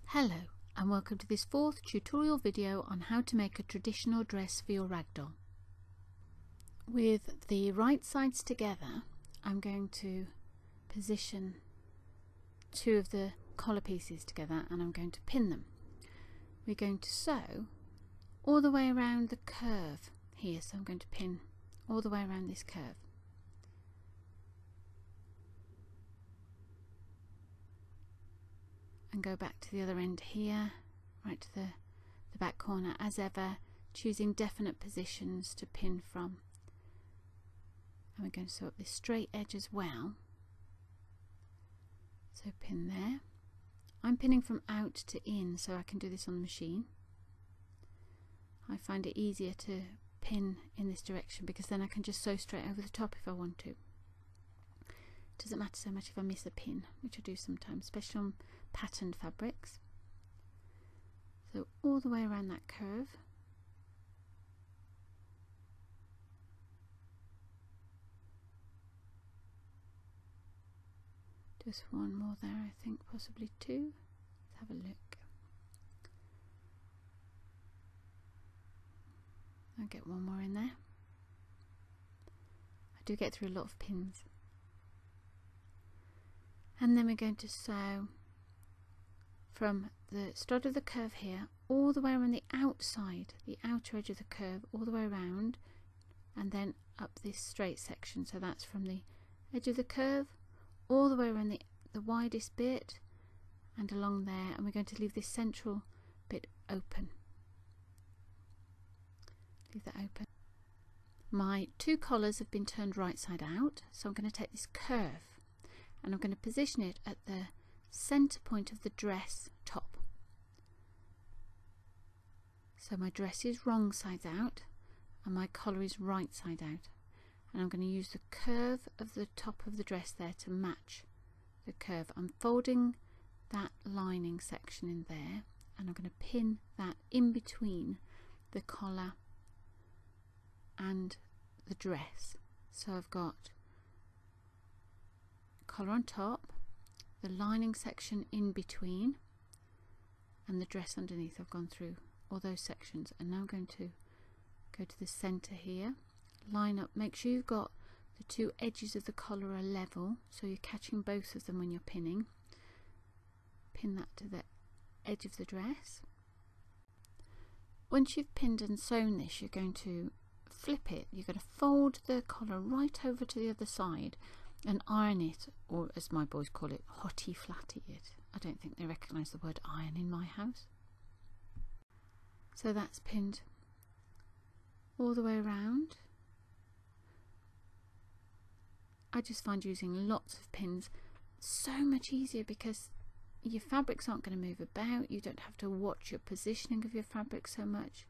Hello and welcome to this fourth tutorial video on how to make a traditional dress for your ragdoll. With the right sides together, I'm going to position two of the collar pieces together and I'm going to pin them. We're going to sew all the way around the curve here, so I'm going to pin all the way around this curve. And go back to the other end here, right to the back corner as ever, choosing definite positions to pin from. And we're going to sew up this straight edge as well. So pin there. I'm pinning from out to in, so I can do this on the machine. I find it easier to pin in this direction because then I can just sew straight over the top if I want to. Doesn't matter so much if I miss a pin, which I do sometimes, especially on patterned fabrics. So all the way around that curve. Just one more there, I think, possibly two. Let's have a look. I'll get one more in there. I do get through a lot of pins. And then we're going to sew from the start of the curve here all the way around the outside, the outer edge of the curve, all the way around, and then up this straight section. So that's from the edge of the curve all the way around the widest bit and along there, and we're going to leave this central bit open. Leave that open. My two collars have been turned right side out, so I'm going to take this curve and I'm going to position it at the center point of the dress top. So my dress is wrong sides out and my collar is right side out, and I'm going to use the curve of the top of the dress there to match the curve. I'm folding that lining section in there and I'm going to pin that in between the collar and the dress. So I've got collar on top, the lining section in between, and the dress underneath. I've gone through all those sections, and now I'm going to go to the center here, line up, make sure you've got the two edges of the collar are level, so you're catching both of them when you're pinning. Pin that to the edge of the dress. Once you've pinned and sewn this, you're going to flip it. You're going to fold the collar right over to the other side and iron it, or as my boys call it, hotty flatty it. I don't think they recognise the word iron in my house. So that's pinned all the way around. I just find using lots of pins so much easier because your fabrics aren't going to move about. You don't have to watch your positioning of your fabric so much.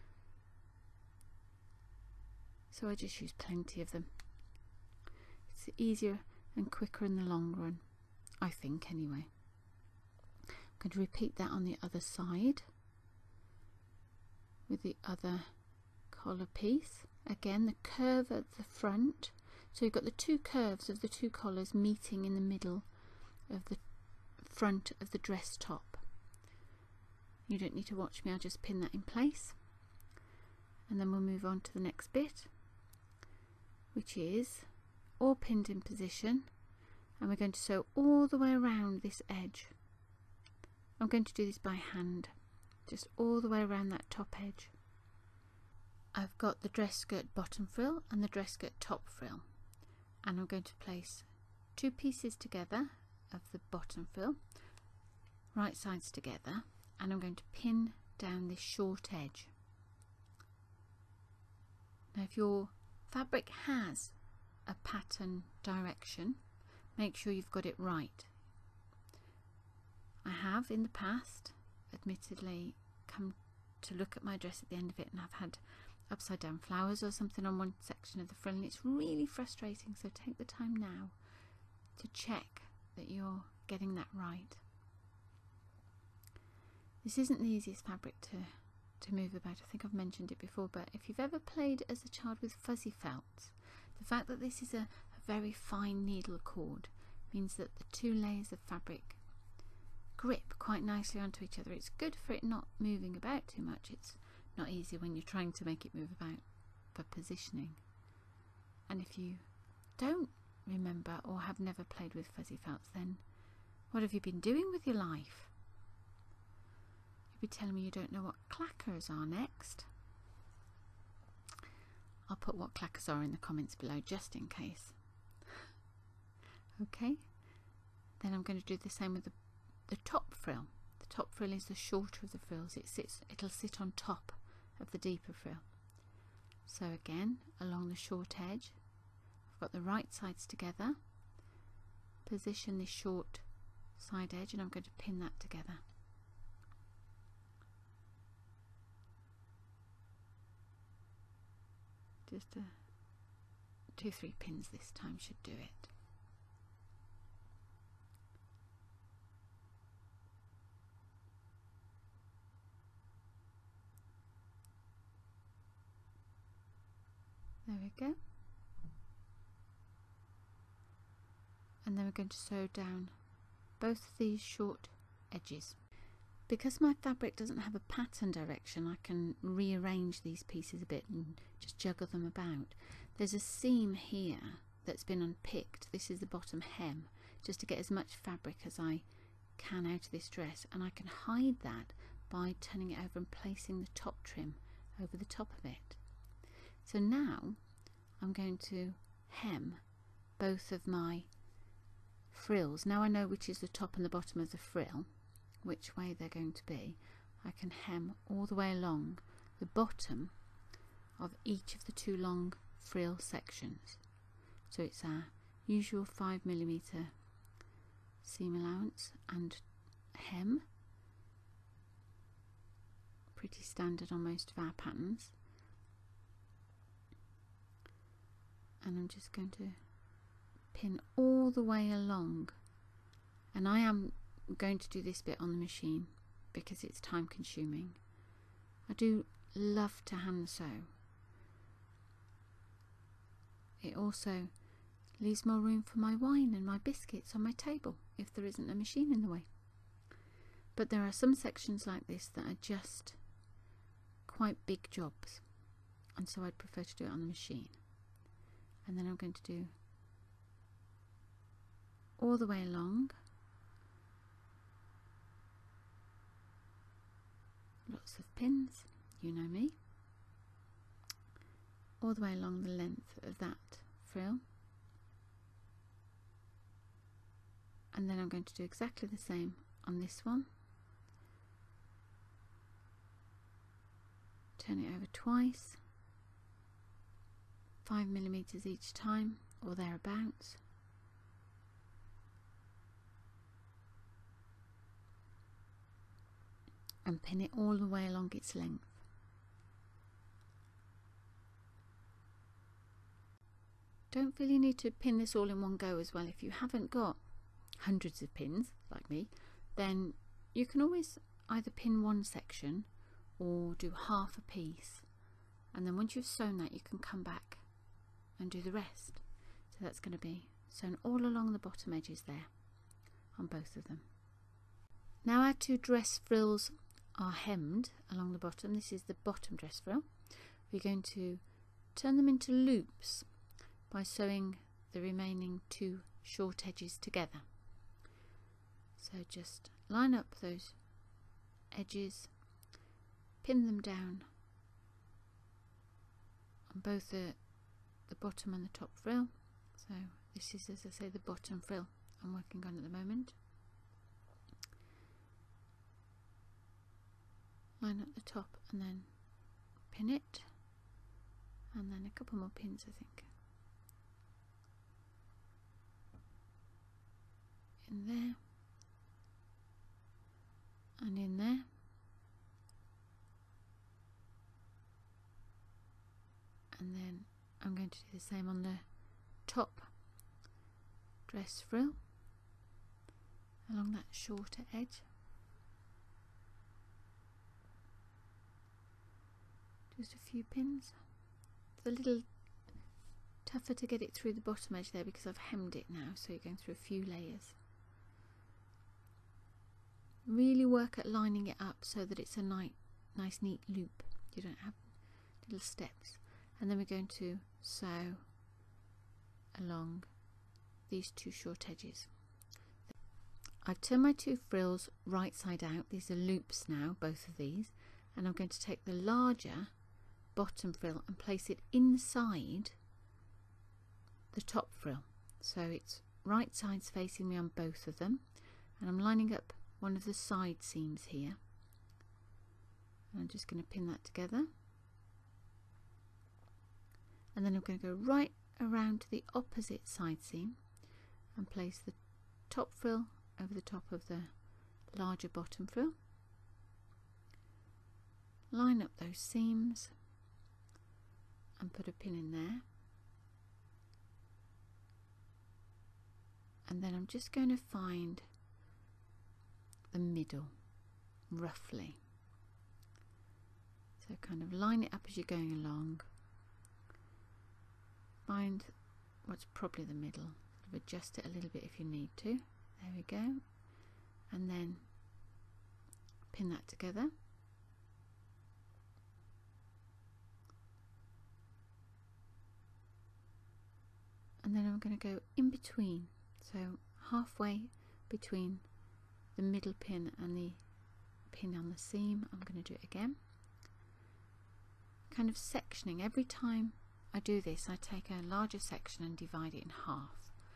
So I just use plenty of them. It's easier and quicker in the long run, I think anyway. I'm going to repeat that on the other side with the other collar piece. Again, the curve at the front, so you've got the two curves of the two collars meeting in the middle of the front of the dress top. You don't need to watch me, I'll just pin that in place, and then we'll move on to the next bit, which is all pinned in position, and we're going to sew all the way around this edge. I'm going to do this by hand, just all the way around that top edge. I've got the dress skirt bottom frill and the dress skirt top frill, and I'm going to place two pieces together of the bottom frill, right sides together, and I'm going to pin down this short edge. Now if your fabric has a pattern direction, make sure you've got it right. I have in the past admittedly come to look at my dress at the end of it and I've had upside down flowers or something on one section of the frill, and it's really frustrating, so take the time now to check that you're getting that right. This isn't the easiest fabric to move about. I think I've mentioned it before, but if you've ever played as a child with fuzzy felts, the fact that this is a very fine needle cord means that the two layers of fabric grip quite nicely onto each other. It's good for it not moving about too much. It's not easy when you're trying to make it move about for positioning. And if you don't remember or have never played with fuzzy felts, then what have you been doing with your life? You'll be telling me you don't know what clackers are next. I'll put what clackers are in the comments below just in case. Okay, then I'm going to do the same with the top frill. The top frill is the shorter of the frills. It'll sit on top of the deeper frill. So again, along the short edge, I've got the right sides together, position this short side edge, and I'm going to pin that together. Just 2-3 pins this time should do it. There we go. And then we're going to sew down both of these short edges. Because my fabric doesn't have a pattern direction, I can rearrange these pieces a bit and just juggle them about. There's a seam here that's been unpicked. This is the bottom hem, just to get as much fabric as I can out of this dress, and I can hide that by turning it over and placing the top trim over the top of it. So now I'm going to hem both of my frills. Now I know which is the top and the bottom of the frill, which way they're going to be. I can hem all the way along the bottom of each of the two long frill sections. So it's our usual 5mm seam allowance and hem, pretty standard on most of our patterns. And I'm just going to pin all the way along, and I am going to do this bit on the machine because it's time consuming. I do love to hand sew. It also leaves more room for my wine and my biscuits on my table if there isn't a machine in the way. But there are some sections like this that are just quite big jobs, and so I'd prefer to do it on the machine. And then I'm going to do all the way along, lots of pins, you know me, all the way along the length of that frill, and then I'm going to do exactly the same on this one. Turn it over twice, 5mm each time or thereabouts. And pin it all the way along its length. Don't feel you need to pin this all in one go as well. If you haven't got hundreds of pins like me, then you can always either pin one section or do half a piece, and then once you've sewn that you can come back and do the rest. So that's going to be sewn all along the bottom edges there on both of them. Now our two dress frills are hemmed along the bottom. This is the bottom dress frill. We're going to turn them into loops by sewing the remaining two short edges together. So just line up those edges, pin them down on both the bottom and the top frill. So this is, as I say, the bottom frill I'm working on at the moment. Line up the top and then pin it, and then a couple more pins, I think, in there and in there, and then I'm going to do the same on the top dress frill along that shorter edge. Just a few pins. It's a little tougher to get it through the bottom edge there because I've hemmed it now, so you're going through a few layers. Really work at lining it up so that it's a nice neat loop. You don't have little steps. And then we're going to sew along these two short edges. I've turned my two frills right side out. These are loops now, both of these, and I'm going to take the larger bottom frill and place it inside the top frill, so it's right sides facing me on both of them, and I'm lining up one of the side seams here, and I'm just going to pin that together, and then I'm going to go right around to the opposite side seam and place the top frill over the top of the larger bottom frill, line up those seams and put a pin in there, and then I'm just going to find the middle roughly, so kind of line it up as you're going along, find what's probably the middle, sort of adjust it a little bit if you need to. There we go, and then pin that together, and then I'm going to go in between, so halfway between the middle pin and the pin on the seam. I'm going to do it again, kind of sectioning. Every time I do this, I take a larger section and divide it in half.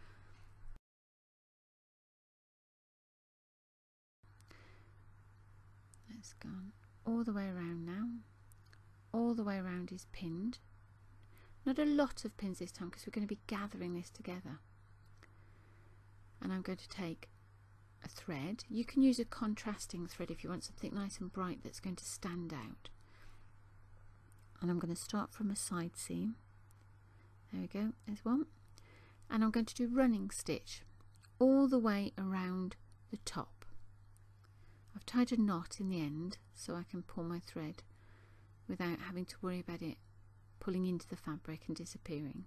It's gone all the way around now. All the way around is pinned. Not a lot of pins this time because we're going to be gathering this together. And I'm going to take a thread. You can use a contrasting thread if you want something nice and bright that's going to stand out. And I'm going to start from a side seam. There we go, there's one. And I'm going to do running stitch all the way around the top. I've tied a knot in the end so I can pull my thread without having to worry about it pulling into the fabric and disappearing.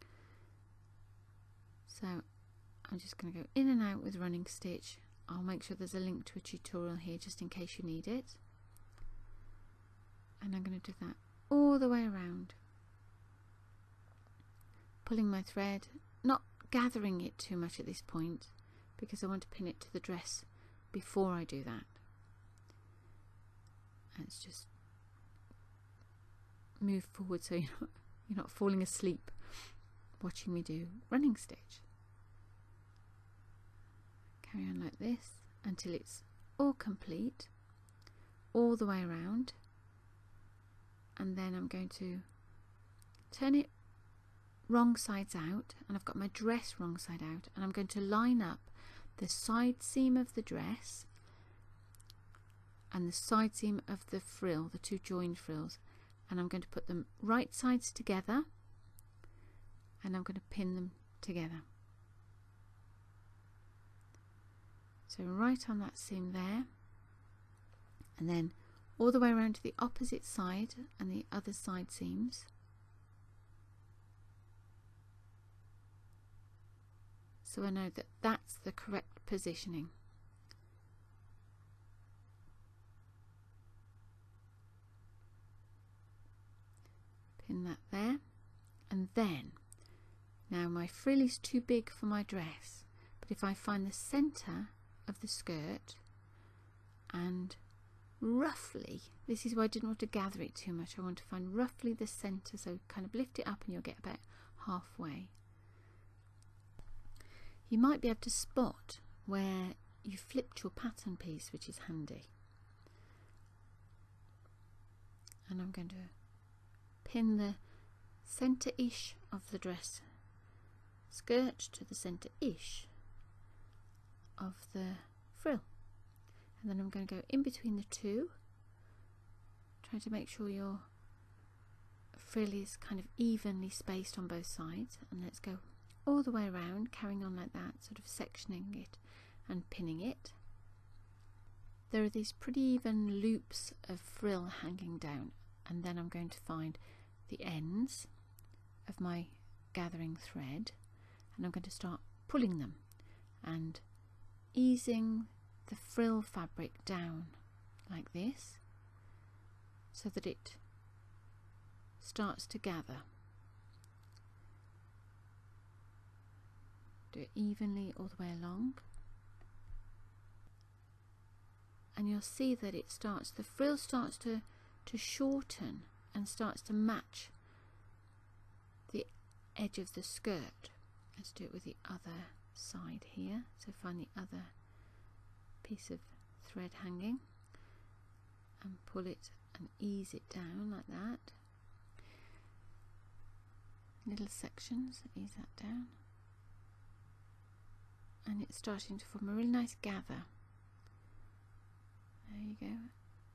So I'm just going to go in and out with running stitch. I'll make sure there's a link to a tutorial here just in case you need it. And I'm going to do that all the way around, pulling my thread, not gathering it too much at this point because I want to pin it to the dress before I do that. And it's just move forward so you're not falling asleep watching me do running stitch. Carry on like this until it's all complete, all the way around, and then I'm going to turn it wrong sides out, and I've got my dress wrong side out, and I'm going to line up the side seam of the dress and the side seam of the frill, the two joined frills, and I'm going to put them right sides together, and I'm going to pin them together. So right on that seam there, and then all the way around to the opposite side and the other side seams. So I know that that's the correct positioning. Pin that there, and then now my frill is too big for my dress, but if I find the center of the skirt and roughly, this is why I didn't want to gather it too much, I want to find roughly the center, so kind of lift it up and you'll get about halfway. You might be able to spot where you flipped your pattern piece, which is handy. And I'm going to pin the centre-ish of the dress skirt to the centre-ish of the frill, and then I'm going to go in between the two, try to make sure your frill is kind of evenly spaced on both sides, and let's go all the way around, carrying on like that, sort of sectioning it and pinning it. There are these pretty even loops of frill hanging down, and then I'm going to find the ends of my gathering thread, and I'm going to start pulling them and easing the frill fabric down like this so that it starts to gather. Do it evenly all the way along, and you'll see that it starts, the frill starts to shorten and starts to match the edge of the skirt. Let's do it with the other side here. So find the other piece of thread hanging and pull it and ease it down like that. Little sections, ease that down. And it's starting to form a really nice gather. There you go.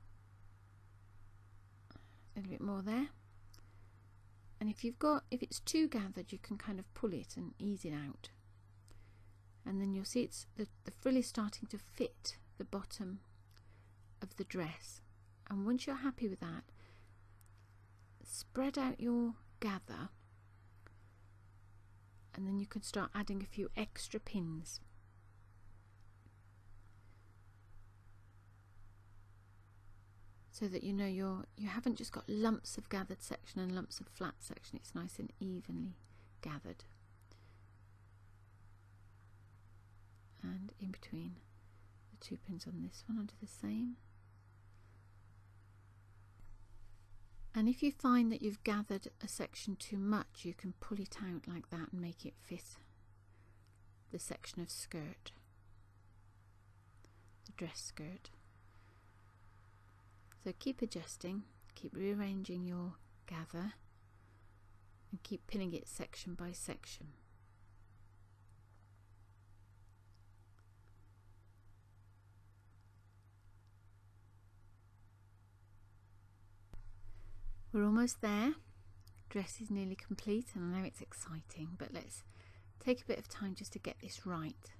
A little bit more there. And if it's too gathered, you can kind of pull it and ease it out. And then you'll see it's the frill is starting to fit the bottom of the dress. And once you're happy with that, spread out your gather, and then you can start adding a few extra pins. So that you know you haven't just got lumps of gathered section and lumps of flat section, it's nice and evenly gathered. And in between the 2 pins on this one, I'll do the same. And if you find that you've gathered a section too much, you can pull it out like that and make it fit the section of skirt, the dress skirt. So keep adjusting, keep rearranging your gather, and keep pinning it section by section. We're almost there. Dress is nearly complete, and I know it's exciting, but let's take a bit of time just to get this right.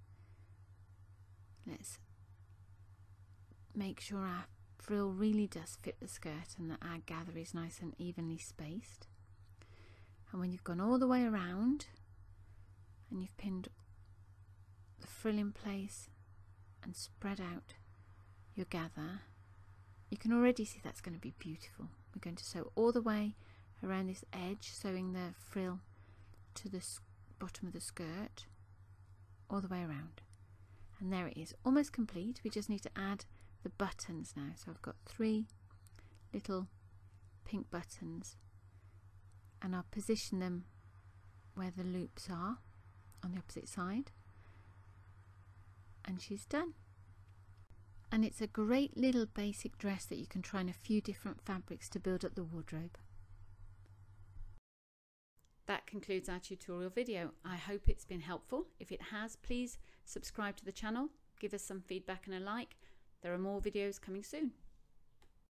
Let's make sure our frill really does fit the skirt and that our gather is nice and evenly spaced. And when you've gone all the way around and you've pinned the frill in place and spread out your gather, you can already see that's going to be beautiful. We're going to sew all the way around this edge, sewing the frill to the bottom of the skirt all the way around. And there it is, almost complete. We just need to add the buttons now. So I've got 3 little pink buttons, and I'll position them where the loops are on the opposite side, and she's done. And it's a great little basic dress that you can try on a few different fabrics to build up the wardrobe. That concludes our tutorial video. I hope it's been helpful. If it has, please subscribe to the channel, give us some feedback and a like. There are more videos coming soon.